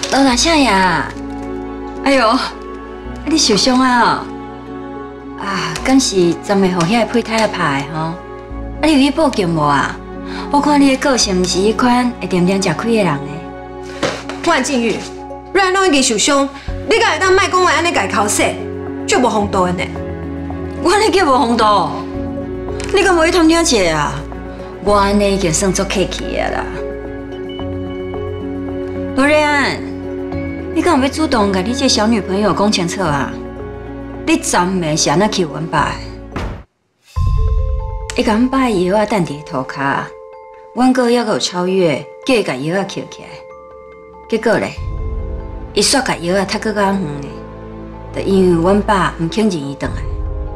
老大啥呀？哎呦，你受伤啊？啊，敢是昨暝互遐个胚胎啊拍的吼？啊，你有去报警无啊？我看你的个性毋是迄款会点点食亏的人呢。 万靖宇，瑞安拢已经受伤，你敢会当卖讲话安尼家口说，足无风度的呢？ 我安尼叫无风度？你敢无去探听者啊？我安尼已经算足客气的啦。罗瑞安，你敢有要主动甲你这小女朋友讲清楚啊？你昨暝是安怎欺负阮爸的？伊甲阮爸的药啊等伫涂骹，阮哥还阁有超越，叫伊甲药啊捡起来。结果咧，伊煞甲药啊踢搁较远呢，就因为阮爸毋肯认伊转来。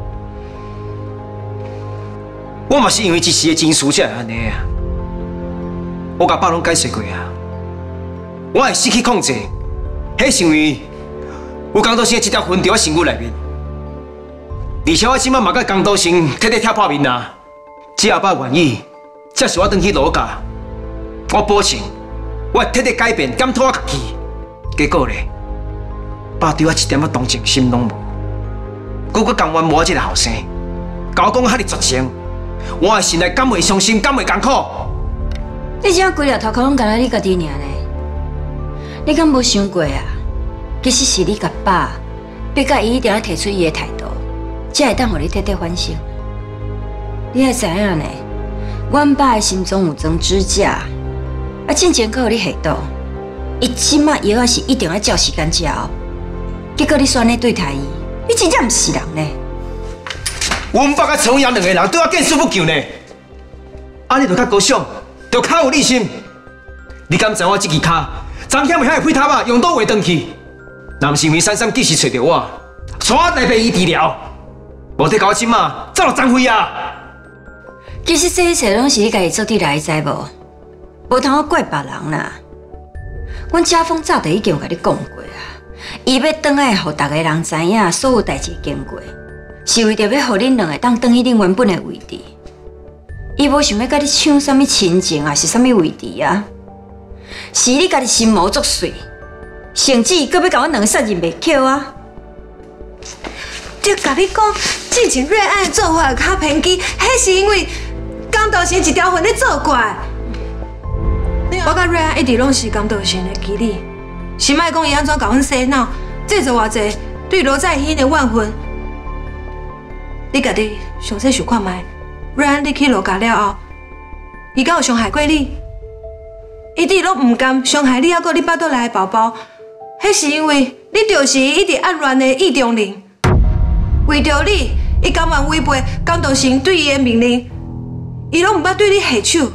我嘛是因为一时的情绪才会安尼啊！我甲爸拢解释过啊，我会失去控制，迄是因为有江道生这条魂伫我身躯内面，而且我即摆嘛甲江道生彻底拆破面啊！只要爸愿意，才是我转去罗家，我保证我会彻底改变，检讨我家己。结果咧，爸对我一点仔同情心拢无，佮佮甘愿无我这个后生，甲我讲遐尼绝情。我的心内敢袂伤心，敢袂艰苦？ 你这规条头壳拢干了你家己尔呢？你敢无想过啊？其实是你甲爸逼甲伊一定要提出伊的态度，才会当互你彻底反省。你会知影呢？阮爸的心中有装支架，啊，进前搁互你下毒，伊即马药啊是一定要照时间食哦。结果你选咧对待伊，你真正毋是人呢！ 阮爸甲陈永阳两个人对我见死不救呢，安尼就较高尚，就较有理心。你敢知我这支脚，昨天袂遐个屁头啊，用倒画转去？若毋是因为珊珊及时找到我，带我来陪伊治疗，无得搞我即马早就脏废啊！ 其实这一切拢是你家己做滴来，知无？无通我怪别人啦。阮家峰早就已经有甲你讲过啊，伊要转来，互逐个人知影所有代志经过。是为着要互恁两个当转去恁原本的位置，伊无想要甲你抢什么亲情，还是什么位置啊？是你家己心魔作祟，甚至搁要甲阮两个杀人袂巧啊！ 就甲你讲，之前瑞安的做法较偏激，迄是因为江道生一条魂咧作怪。我甲瑞安一直拢是江道生的基理，是莫讲伊安怎甲阮洗脑，制造偌济对罗在兴的怨恨。你家己详细想看卖，瑞安你去罗家了后，伊敢有伤害过你？伊一直拢唔甘伤害你，还阁你巴肚内的宝宝，迄是因为你就是一直暗恋的意中人。为着你，伊甘愿违背江道生对伊的命令，伊拢唔捌对你下手。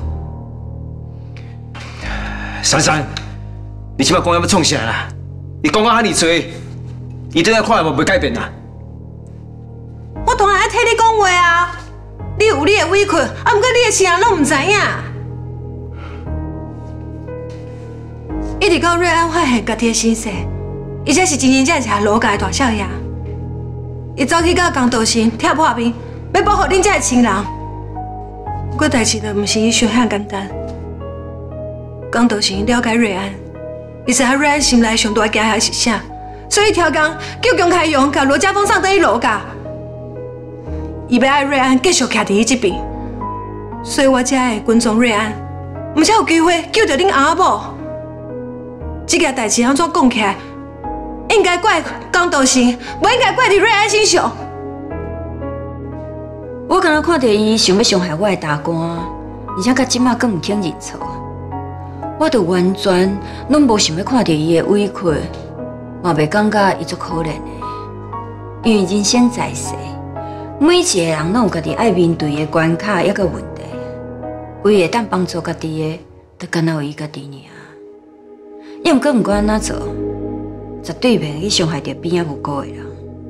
珊珊，你即摆讲要创啥啦？你讲啊遐尼多，伊对咱看法无改变啦。 我当然爱替你讲话啊！你有你的委屈，啊，毋过你的亲人拢唔知影。一直到瑞安发现家己的身世，伊才是真真正正罗家的大少爷。伊走去甲江道生拆破面，要保护恁这的亲人。不过代志就毋是伊想遐简单。江道生了解瑞安，伊知影瑞安心内上大的惊吓是啥，所以挑工叫江开勇甲罗家峰送倒去罗家。伊要爱瑞安继续徛伫伊这边，所以我才会跟踪瑞安，毋才有机会救到恁阿某。这件代志安怎讲起来，应该怪江道生，不应该怪伫瑞安身上。 我刚刚看到伊想要伤害我的大官，而且到即马更毋肯认错，我就完全拢无想要看到伊的委屈，嘛袂感觉伊足可怜的，因为人生在世。每一个人拢有家己爱面对的关卡，抑个问题。唯会当帮助家己的，就敢若有伊家己尔。要毋管安怎做，绝对袂去伤害到边仔无辜的人。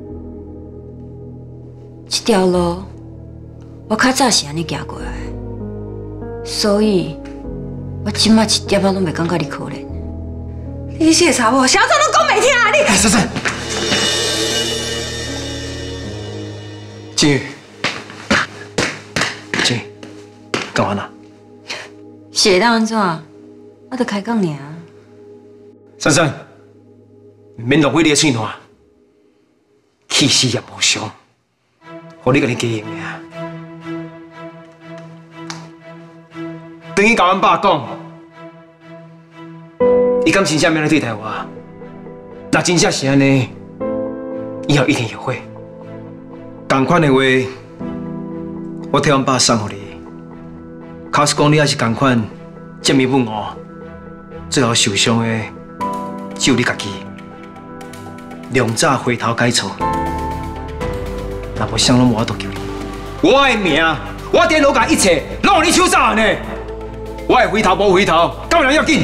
这条路，我较早是安尼行过来，所以我即马一点仔拢袂感觉你可怜。 你这个查某，啥早拢讲袂听啊！你。 珊珊。静宇，静宇，干嘛呢？ 是会当安怎？我著开讲尔。 珊珊， 免浪费你的嘴烂，气死也无伤，互你甲你加用的啊。等于甲阮爸讲，伊敢真正要来对待我？若真正是安尼，以后一定后悔。同款的话，我替阮爸送互你。假使讲你也是同款，执迷不悟，最后受伤的只有你家己。两早回头改错，若无啥拢无法度救你。我的命，我伫老家一切拢有你手上呢。我会回头无回头，敢有人要紧？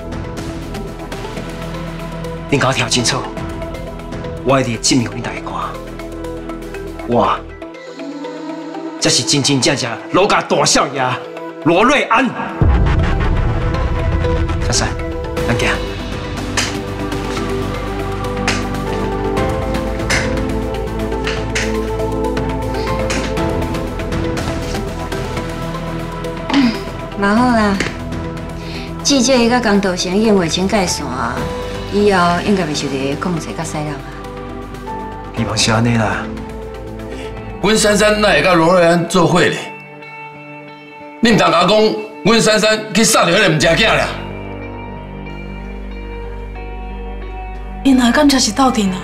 恁甲我听清楚，我一定会证明给你大家看，我才是真真正正老家大少爷罗瑞安。珊珊，咱行。 蛮好啦，记者伊甲江道成宴会先解散，以后应该袂受到控制甲使人啊。 希望是安尼啦。 阮珊珊哪会甲罗瑞安做伙咧？你唔通甲我讲，阮珊珊去杀着迄个唔正囝啦？ 因若感觉是斗阵啊？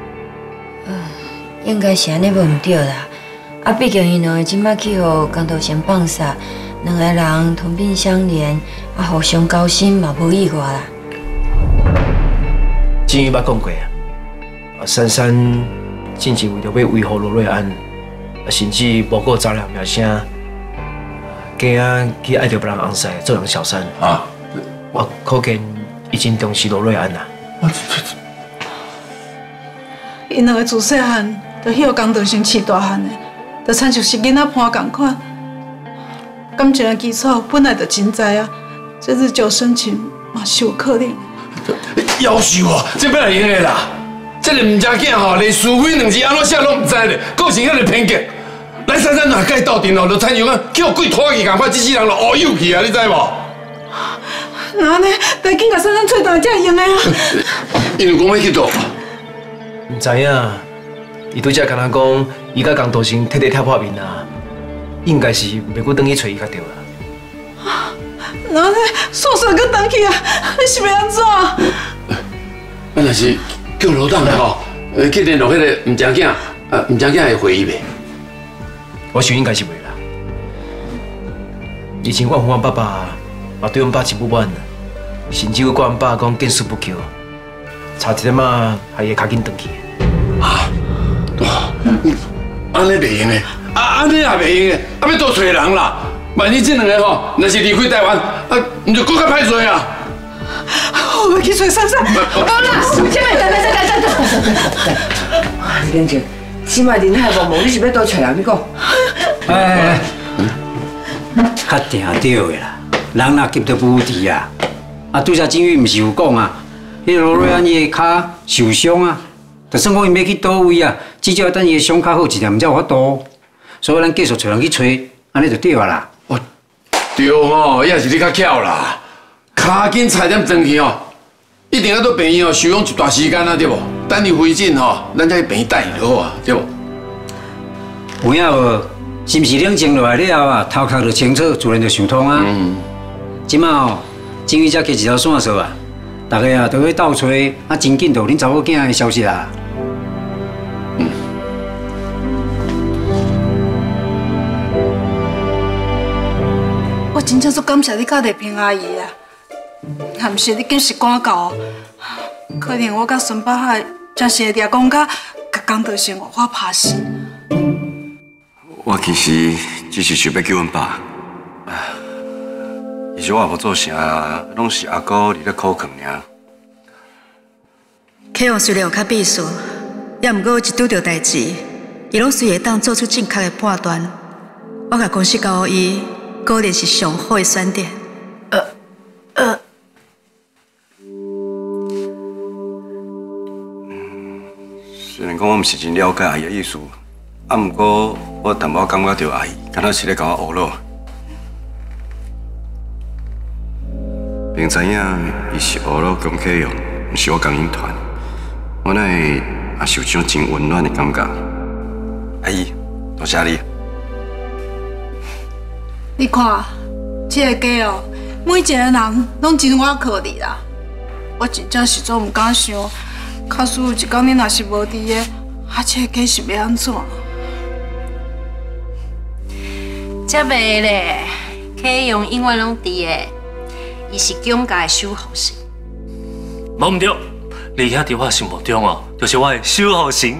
应该是安尼无毋对啦。啊，毕竟因两个即摆去互江道成放杀。两个人同病相怜，啊，互相交心嘛无意外啦。 金玉捌讲过啊，珊进前为着要维护罗瑞安，甚至无顾早了苗声，惊去爱着别人红婿做人小三啊！我可见已经重视罗瑞安啦。 因两个自细汉就迄个江道成饲大汉的，就亲像是囡仔伴同款。感情的基础本来就真知啊，这日久生情嘛是有可能。 夭寿啊！这要来用的啦！这个唔正囝吼，连是非两字安怎写拢唔知咧，构成遐个偏见。咱珊珊若甲伊斗阵哦，就亲像啊叫鬼拖去共款，这世人就乌有去啊！你知无？ 那安尼，赶紧甲珊珊找到才会用的啊！ 因为讲要去倒， 唔知影，伊拄则甲咱讲，伊甲江道成彻底拆破面啊。应该是袂阁转去找伊才对啦。 那安尼，煞煞阁转去啊？你是要安怎？ 咱若是叫罗党的吼，去联络迄个唔正囝，唔正囝会回伊袂？ 我想应该是袂啦。以前我和阮爸爸嘛对阮爸真不满，甚至会怪阮爸讲见死不救，差一点仔还会较紧转去。 啊，安尼袂用的。安尼也袂用的，要倒找人啦。万一这两个吼，若是离开台湾，唔就更较歹做啊！ 我要去找珊珊。好啦，姐妹，等。 你冷静，即摆人海茫茫，你是要倒找人？你讲？ 哎，较定对的啦，人若急到不治啊！啊，拄则金玉毋是有讲啊，迄个罗瑞安伊的骹受伤啊，就算讲伊要去倒位啊，至少要等伊的伤较好一点，才有法度。所以咱继续找人去找，安尼就对啊啦。 哦，对哦，也是你较巧啦，卡紧差点转去哦，一定要到病院哦休养一段时间啊，对不？等伊回诊吼，咱再去病院等伊就好啊，对不？ 有影无？是毋是冷静落来了后啊，头壳就清楚，自然就想通啊。即马哦，金鱼才加一条线索啊，大家啊都去斗找，啊真紧就恁查某囝的消息啦。 我真正足感谢你甲丽萍阿姨啊！若毋是你紧时赶到，可能我甲孙百海真是会掠讲甲江道成活活拍死。 我其实只是想要救阮爸，而且我也无做啥，拢是阿姑伫咧苦劝尔。 启王虽然有较秘书，也毋过一拄着代志，伊拢随会当做出正确的判断。我甲公司交予伊。果然是上好的选择。 虽然讲我毋是真了解阿姨的意思，毋过我淡薄感觉到阿姨敢若是咧甲我唬落，并知影伊是唬落江启勇，毋是我工营团。 我那也受这种真温暖的感觉。阿姨，多谢你。 你看，这个家哦，每一个人拢真瓦靠你啦。我真正是做唔敢想，假使有一天你若是无伫个，这个家是要安怎？ 这袂咧，家用永远拢伫个，伊是蒋家的守护神。 无唔对，你遐伫我心目中哦，就是我的守护神。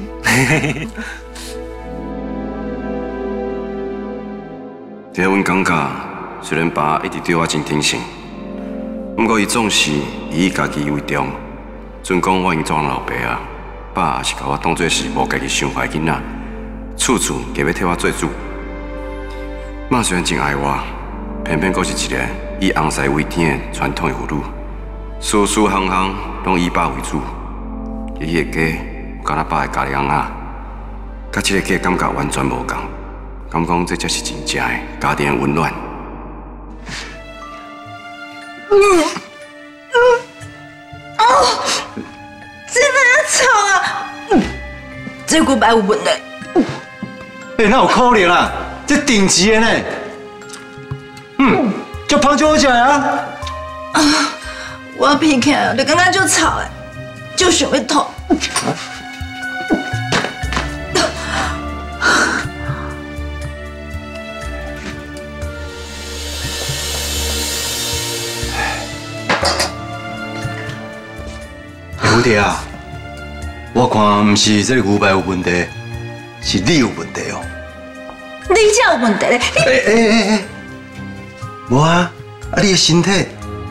伫阮感觉，虽然爸一直对我真挺心，不过伊总是以家己为重。准讲我已经做人老爸啊，爸也是把我当作是无家己想法的囡仔，处处计要替我做主。妈虽然真爱我，偏偏阁是一个以红婿为天的传统的妇女，事事项项拢以爸为主。伊迄个家，敢若爸的家己翁仔，甲这个家感觉完全无共。敢讲这才是真正的家庭的温暖。 这哪吵啊？这骨牌有问题。 哪有可能啊？这顶级的呢。足芳足好食啊！ 我鼻起来就感觉足吵的，就想要吐。 蝴蝶啊，我看不是这个牛排有问题，是你有问题哦。 你才有问题咧！ 无啊，你的身体，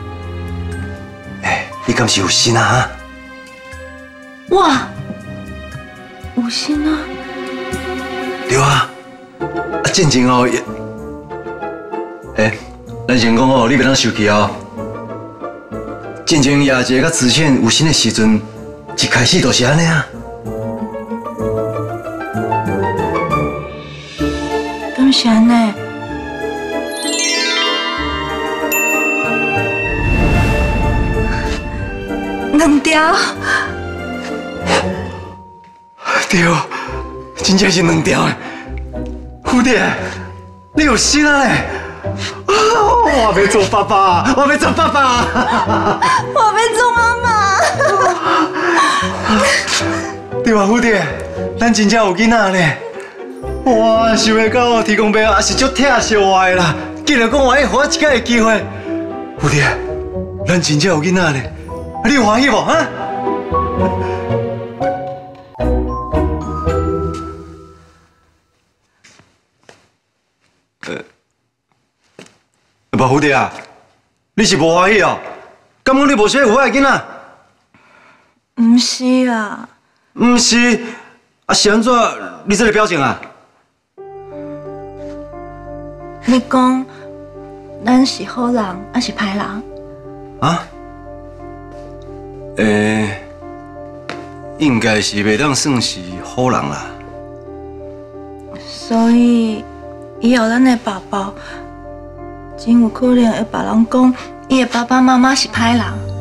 你敢是有心啊？ 我有心啊？ 对啊，进前哦，咱先讲哦，你别当生气哦。进前亚杰甲子倩有心的时阵，一开始就是安尼啊。 敢是安尼？两条。 对，真正是两条的。蝴蝶，你有心啊嘞！我要做爸爸，我要做爸爸， 我要做妈妈。 对啊，蝴蝶，咱真正有囡仔嘞。哇，想袂到天公伯也是足疼惜我的啦，竟然讲愿意给我一次的机会。蝴蝶，咱真正有囡仔嘞，你有欢喜无啊？无蝴蝶啊，你是无欢喜哦？敢讲你无小有爱囡仔？ 唔是啊。 唔是，是安怎？你这个表情啊？ 你讲，咱是好人还是歹人？ 啊？应该是袂当算是好人啦。 所以以后咱的爸爸，真有可能会别人讲，伊的爸爸妈妈是歹人。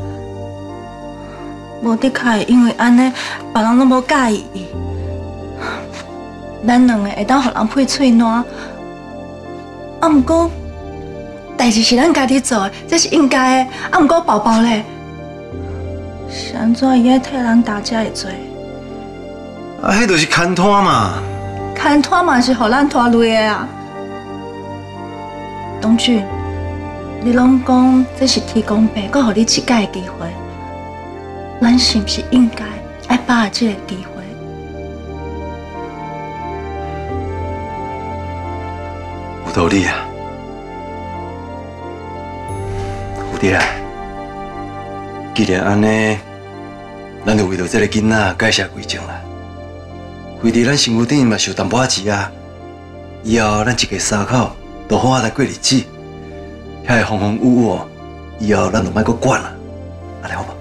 无的确因为安尼，别人拢无介意伊。咱两个会当互人配喙烂。啊，毋过代志是咱家己做的，这是应该的。啊，毋过宝宝咧，是安怎伊爱替人担遮会做？ 啊，迄就是牵拖嘛。 牵拖嘛是互咱拖累的啊。东俊，你拢讲这是天公伯，搁互你一届的机会，咱是不是应该爱把握这个机会？ 有道理啊，蝴蝶啊，既然安尼，咱就为着这个囡仔改邪归正啦。为伫咱身躯顶嘛受淡薄仔钱啊，以后咱一家三口都好好来过日子，遐个风风雨雨，以后咱就莫阁管啦，安尼好无？